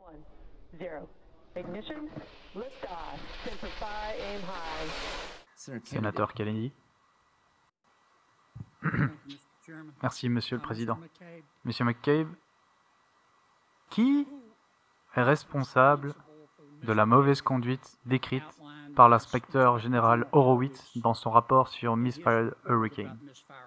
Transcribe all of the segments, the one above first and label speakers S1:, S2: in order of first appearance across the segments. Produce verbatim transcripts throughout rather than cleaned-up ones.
S1: Sénateur Kennedy. Merci, Monsieur le Président. Monsieur McCabe, qui est responsable de la mauvaise conduite décrite par l'inspecteur général Horowitz dans son rapport sur Misfired Hurricane?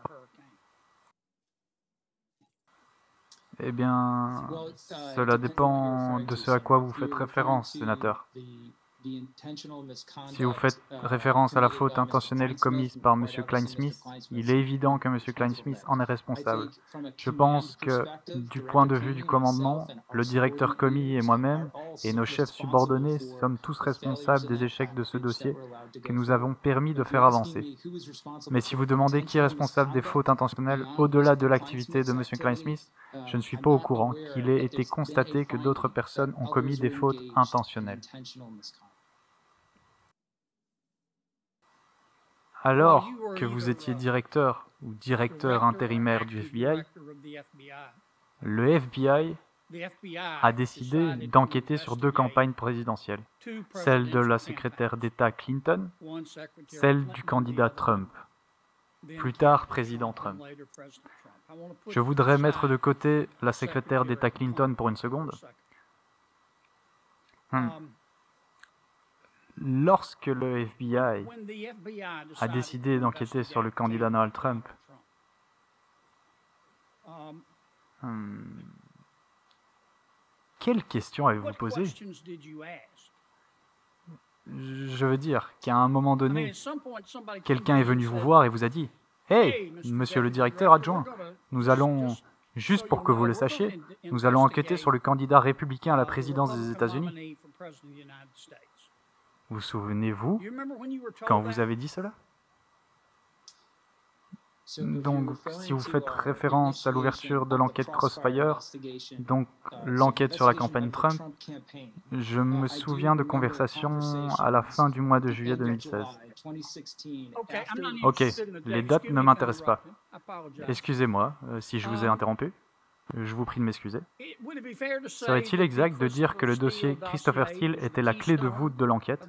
S1: Eh bien, cela dépend de ce à quoi vous faites référence, sénateur. Si vous faites référence à la faute intentionnelle commise par M. Klein-Smith, il est évident que M. Klein-Smith en est responsable. Je pense que, du point de vue du commandement, le directeur commis et moi-même, et nos chefs subordonnés, sommes tous responsables des échecs de ce dossier que nous avons permis de faire avancer. Mais si vous demandez qui est responsable des fautes intentionnelles au-delà de l'activité de M. Klein-Smith, je ne suis pas au courant qu'il ait été constaté que d'autres personnes ont commis des fautes intentionnelles. Alors que vous étiez directeur ou directeur intérimaire du F B I, le F B I a décidé d'enquêter sur deux campagnes présidentielles, celle de la secrétaire d'État Clinton, celle du candidat Trump, plus tard président Trump. Je voudrais mettre de côté la secrétaire d'État Clinton pour une seconde. Hmm. Lorsque le F B I a décidé d'enquêter sur le candidat Donald Trump, hmm, quelles questions avez-vous posées? Je veux dire qu'à un moment donné, quelqu'un est venu vous voir et vous a dit « Hey, monsieur le directeur adjoint, nous allons, juste pour que vous le sachiez, nous allons enquêter sur le candidat républicain à la présidence des États-Unis. » Vous souvenez-vous quand vous avez dit cela? Donc, si vous faites référence à l'ouverture de l'enquête Crossfire, donc l'enquête sur la campagne Trump, je me souviens de conversations à la fin du mois de juillet deux mille seize. Ok, les dates ne m'intéressent pas. Excusez-moi euh, si je vous ai interrompu. Je vous prie de m'excuser. Serait-il exact de dire que le dossier Christopher Steele était la clé de voûte de l'enquête?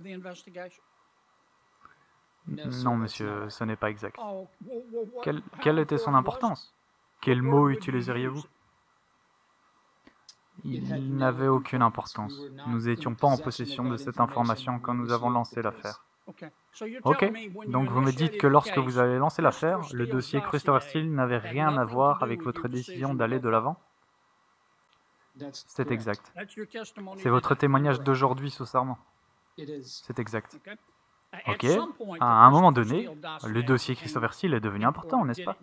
S1: Non, monsieur, ce n'est pas exact. Quelle, quelle était son importance? Quel mot utiliseriez-vous? Il n'avait aucune importance. Nous n'étions pas en possession de cette information quand nous avons lancé l'affaire. Ok, donc vous me dites que lorsque vous avez lancé l'affaire, le dossier Christopher Steele n'avait rien à voir avec votre décision d'aller de l'avant? C'est exact. C'est votre témoignage d'aujourd'hui sous serment. C'est exact. Ok, à un moment donné, le dossier Christopher Steele est devenu important, n'est-ce pas?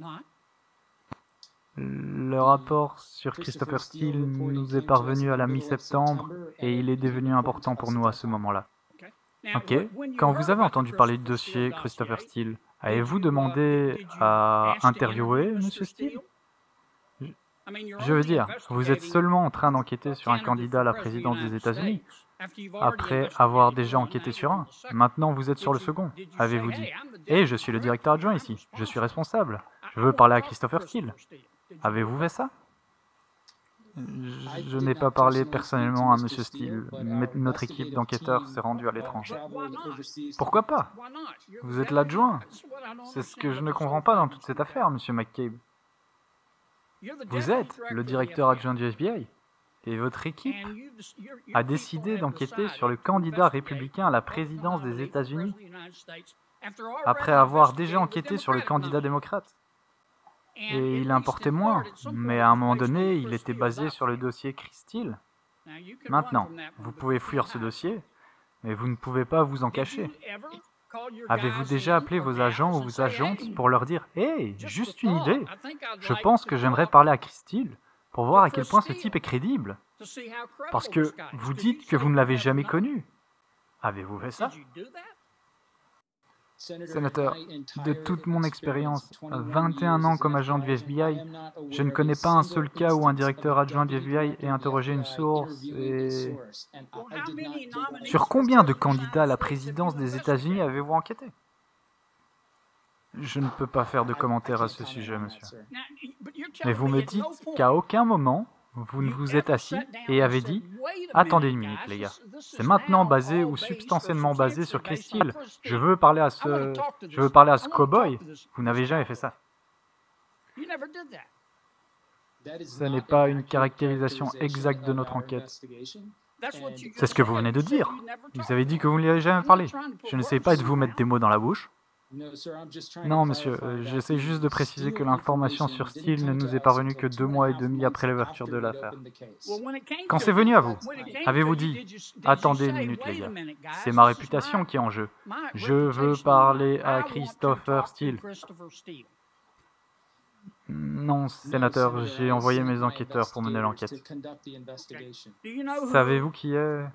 S1: Le rapport sur Christopher Steele nous est parvenu à la mi-septembre et il est devenu important pour nous à ce moment-là. Ok, quand vous avez entendu parler du dossier Christopher Steele, avez-vous demandé à interviewer M. Steele? Je veux dire, vous êtes seulement en train d'enquêter sur un candidat à la présidence des États-Unis, après avoir déjà enquêté sur un. Maintenant, vous êtes sur le second. Avez-vous dit, « Hé, je suis le directeur adjoint ici, je suis responsable, je veux parler à Christopher Steele. » Avez-vous fait ça? Je, je n'ai pas parlé personnellement à M. Steele, mais notre équipe d'enquêteurs s'est rendue à l'étranger. Pourquoi pas? Vous êtes l'adjoint. C'est ce que je ne comprends pas dans toute cette affaire, M. McCabe. Vous êtes le directeur adjoint du F B I, et votre équipe a décidé d'enquêter sur le candidat républicain à la présidence des États-Unis, après avoir déjà enquêté sur le candidat démocrate. Et il importait moins, mais à un moment donné, il était basé sur le dossier Chris Steele. Maintenant, vous pouvez fuir ce dossier, mais vous ne pouvez pas vous en cacher. Avez-vous déjà appelé vos agents ou vos agentes pour leur dire « Hey, juste une idée, je pense que j'aimerais parler à Chris Steele pour voir à quel point ce type est crédible. Parce que vous dites que vous ne l'avez jamais connu. Avez-vous fait ça? » Sénateur, de toute mon expérience, vingt et un ans comme agent du F B I, je ne connais pas un seul cas où un directeur adjoint du F B I ait interrogé une source et... Sur combien de candidats à la présidence des États-Unis avez-vous enquêté? Je ne peux pas faire de commentaires à ce sujet, monsieur. Mais vous me dites qu'à aucun moment, vous ne vous êtes assis et avez dit « Attendez une minute, les gars. C'est maintenant basé ou substantiellement basé sur Christine. Je veux parler à ce... Je veux parler à ce cow-boy. Vous n'avez jamais fait ça. Ce n'est pas une caractérisation exacte de notre enquête. C'est ce que vous venez de dire. Vous avez dit que vous ne lui avez jamais parlé. Je n'essaie pas de vous mettre des mots dans la bouche. Non, monsieur, euh, j'essaie juste de préciser que l'information sur Steele ne nous est parvenue que deux mois et demi après l'ouverture de l'affaire. Quand c'est venu à vous, avez-vous dit « Attendez une minute, les gars, c'est ma réputation qui est en jeu. Je veux parler à Christopher Steele. » Non, sénateur, j'ai envoyé mes enquêteurs pour mener l'enquête. Savez-vous qui est...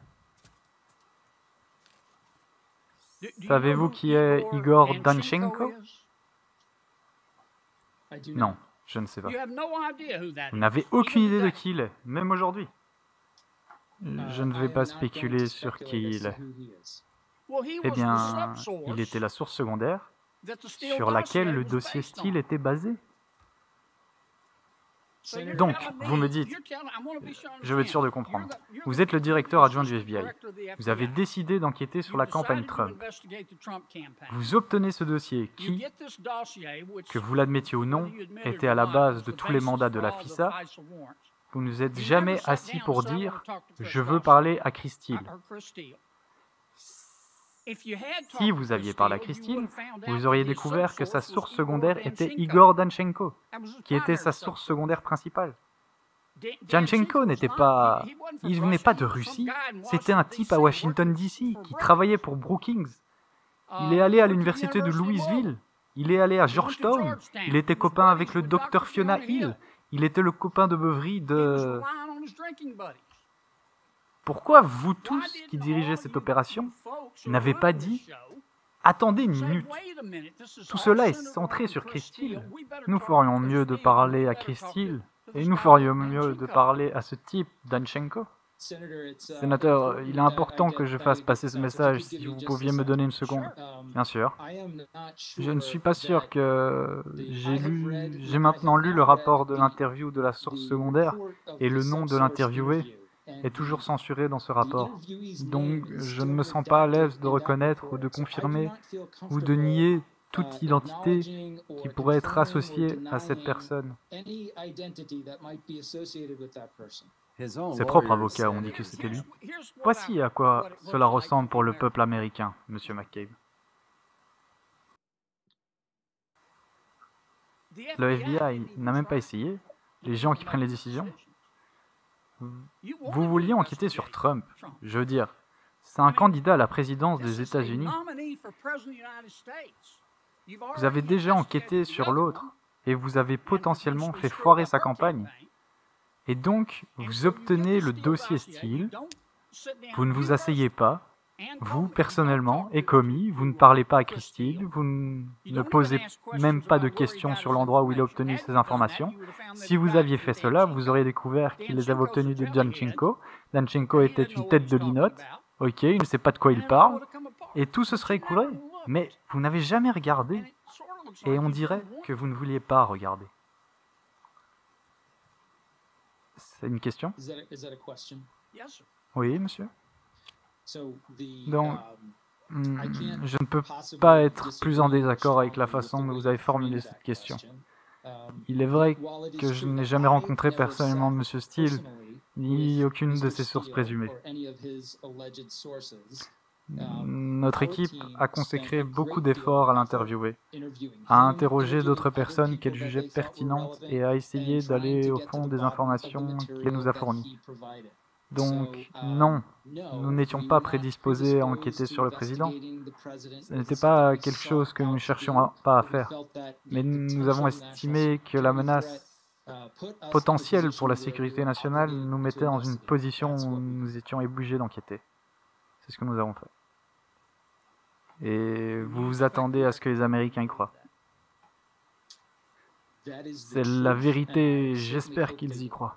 S1: Savez-vous qui est Igor Danchenko? Non, je ne sais pas. Vous n'avez aucune idée de qui il est, même aujourd'hui. Je ne vais pas spéculer sur qui il est. Eh bien, il était la source secondaire sur laquelle le dossier Steele était basé. Donc, vous me dites, je veux être sûr de comprendre, vous êtes le directeur adjoint du F B I. Vous avez décidé d'enquêter sur la campagne Trump. Vous obtenez ce dossier qui, que vous l'admettiez ou non, était à la base de tous les mandats de la F I S A. Vous ne vous êtes jamais assis pour dire « Je veux parler à Christine ». Si vous aviez parlé à Christine, vous auriez découvert que sa source secondaire était Igor Danchenko, qui était sa source secondaire principale. Danchenko n'était pas... Il venait pas de Russie, c'était un type à Washington D C qui travaillait pour Brookings. Il est allé à l'université de Louisville, il est allé à Georgetown, il était copain avec le docteur Fiona Hill, il était le copain de beuverie de... Pourquoi vous tous qui dirigez cette opération n'avez pas dit « Attendez une minute, tout cela est centré sur Christine. Nous ferions mieux de parler à Christine et nous ferions mieux de parler à ce type, Danchenko. » Sénateur, il est important que je fasse passer ce message, si vous pouviez me donner une seconde. Bien sûr. Je ne suis pas sûr que... J'ai lu... J'ai maintenant lu le rapport de l'interview de la source secondaire et le nom de l'interviewé est toujours censuré dans ce rapport. Donc, je ne me sens pas à l'aise de reconnaître ou de confirmer ou de nier toute identité qui pourrait être associée à cette personne. Ses propres avocats ont dit que c'était lui. Voici à quoi cela ressemble pour le peuple américain, Monsieur McCabe. Le F B I n'a même pas essayé. Les gens qui prennent les décisions. Vous vouliez enquêter sur Trump. Je veux dire, c'est un candidat à la présidence des États-Unis. Vous avez déjà enquêté sur l'autre et vous avez potentiellement fait foirer sa campagne. Et donc, vous obtenez le dossier Steele, vous ne vous asseyez pas, vous, personnellement, et commis, vous ne parlez pas à Christine, vous ne posez même pas de questions sur l'endroit où il a obtenu ces informations. Si vous aviez fait cela, vous auriez découvert qu'il les avait obtenues de Danchenko. Danchenko était une tête de linotte, ok, il ne sait pas de quoi il parle, et tout se serait écoulé. Mais vous n'avez jamais regardé, et on dirait que vous ne vouliez pas regarder. C'est une question? Oui, monsieur. Donc, hmm, je ne peux pas être plus en désaccord avec la façon dont vous avez formulé cette question. Il est vrai que je n'ai jamais rencontré personnellement M. Steele, ni aucune de ses sources présumées. Notre équipe a consacré beaucoup d'efforts à l'interviewer, à interroger d'autres personnes qu'elle jugeait pertinentes et à essayer d'aller au fond des informations qu'elle nous a fournies. Donc, non, nous n'étions pas prédisposés à enquêter sur le président. Ce n'était pas quelque chose que nous ne cherchions pas à faire. Mais nous avons estimé que la menace potentielle pour la sécurité nationale nous mettait dans une position où nous étions obligés d'enquêter. C'est ce que nous avons fait. Et vous vous attendez à ce que les Américains y croient. C'est la vérité, j'espère qu'ils y croient.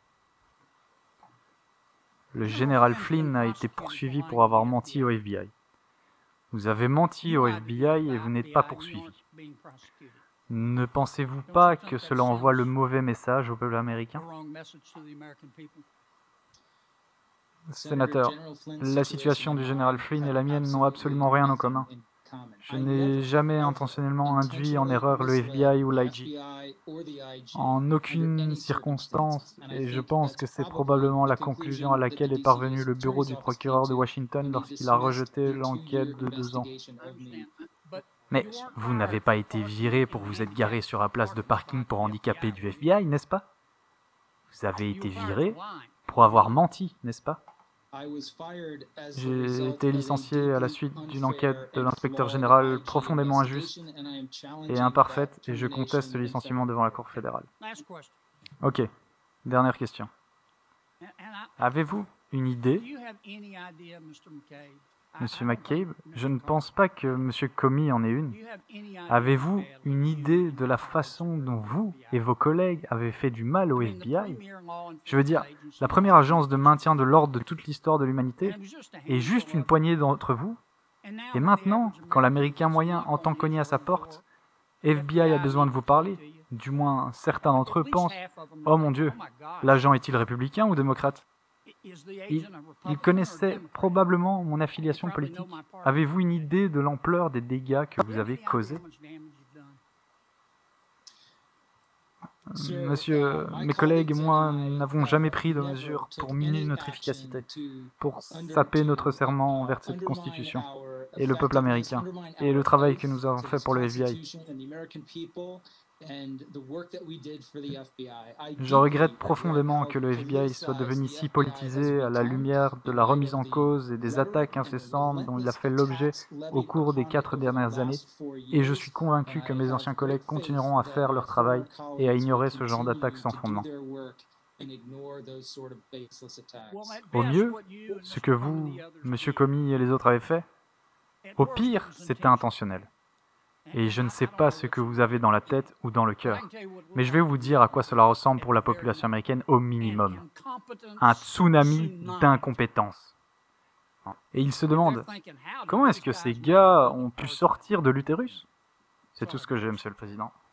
S1: Le général Flynn a été poursuivi pour avoir menti au F B I. Vous avez menti au F B I et vous n'êtes pas poursuivi. Ne pensez-vous pas que cela envoie le mauvais message au peuple américain? Sénateur, la situation du général Flynn et la mienne n'ont absolument rien en commun. Je n'ai jamais intentionnellement induit en erreur le F B I ou l'I G. En aucune circonstance, et je pense que c'est probablement la conclusion à laquelle est parvenu le bureau du procureur de Washington lorsqu'il a rejeté l'enquête de deux ans. Mais vous n'avez pas été viré pour vous être garé sur la place de parking pour handicapés du F B I, n'est-ce pas? Vous avez été viré pour avoir menti, n'est-ce pas? J'ai été licencié à la suite d'une enquête de l'inspecteur général profondément injuste et imparfaite, et je conteste ce licenciement devant la Cour fédérale. Ok, dernière question. Avez-vous une idée, Monsieur McCabe? Je ne pense pas que Monsieur Comey en ait une. Avez-vous une idée de la façon dont vous et vos collègues avez fait du mal au F B I? Je veux dire, la première agence de maintien de l'ordre de toute l'histoire de l'humanité est juste une poignée d'entre vous. Et maintenant, quand l'Américain moyen entend cogner à sa porte, F B I a besoin de vous parler. Du moins, certains d'entre eux pensent « Oh mon Dieu, l'agent est-il républicain ou démocrate ?» Il, il connaissait probablement mon affiliation politique. Avez-vous une idée de l'ampleur des dégâts que vous avez causés? Monsieur, mes collègues et moi n'avons jamais pris de mesures pour miner notre efficacité, pour saper notre serment envers cette Constitution et le peuple américain, et le travail que nous avons fait pour le F B I. Je regrette profondément que le F B I soit devenu si politisé à la lumière de la remise en cause et des attaques incessantes dont il a fait l'objet au cours des quatre dernières années, et je suis convaincu que mes anciens collègues continueront à faire leur travail et à ignorer ce genre d'attaques sans fondement. Au mieux, ce que vous, Monsieur Comey et les autres avez fait, au pire, c'était intentionnel. Et je ne sais pas ce que vous avez dans la tête ou dans le cœur, mais je vais vous dire à quoi cela ressemble pour la population américaine au minimum. Un tsunami d'incompétence. Et ils se demandent, comment est-ce que ces gars ont pu sortir de l'utérus? C'est tout ce que j'ai, Monsieur le Président.